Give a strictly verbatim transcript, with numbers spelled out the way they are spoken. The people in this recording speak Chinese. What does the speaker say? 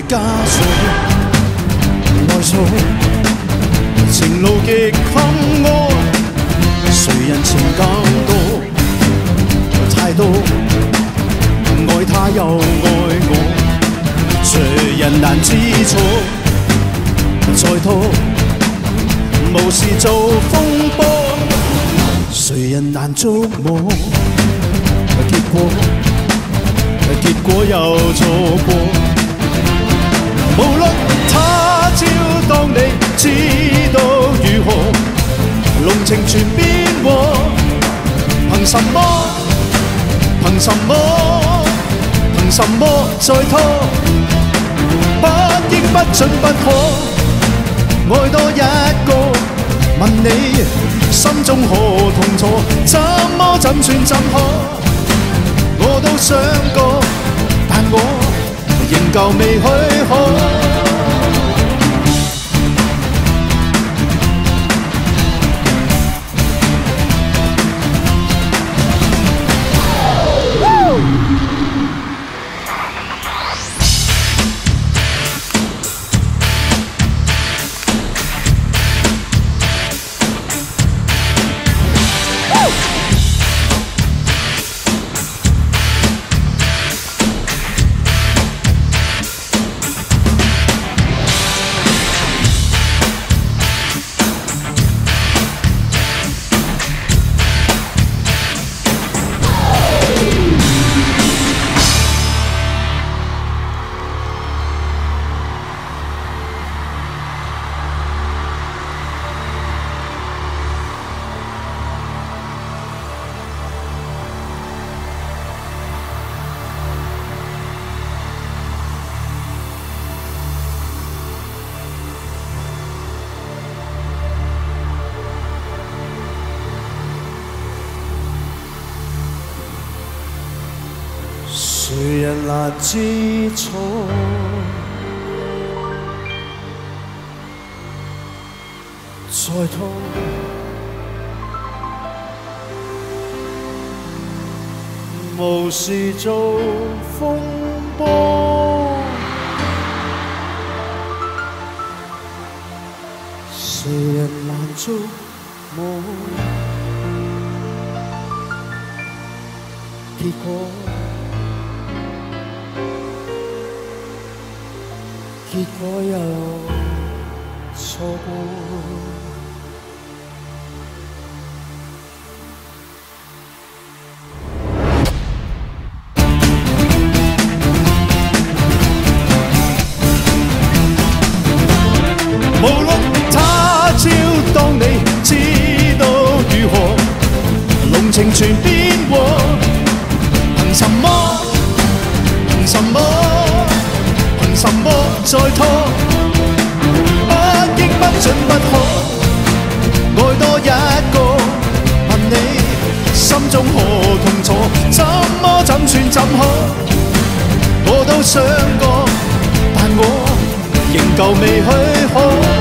枷鎖，內數情路極坎坷，誰人情更多？太多愛他又愛我，誰人難知錯？再拖無事做風波，誰人難捉摸？結果結果又錯過。無論他朝當你知道如何，濃情全變和，憑什麼？憑什麼？憑什麼再拖？不應不准不可，愛多一個，問你心中何痛楚？怎麼怎算怎可？我都想過，但我仍舊未許可。誰人難知錯？再拖無事做風波，誰人難捉摸？結果結果又錯過。無論他朝當你知道如何，濃情全變和，憑什麼？憑什麼？憑什麼再拖？不應不准不可，愛多一個，問你心中何痛楚？怎麼怎算怎可？我都想過，但我仍舊未許可。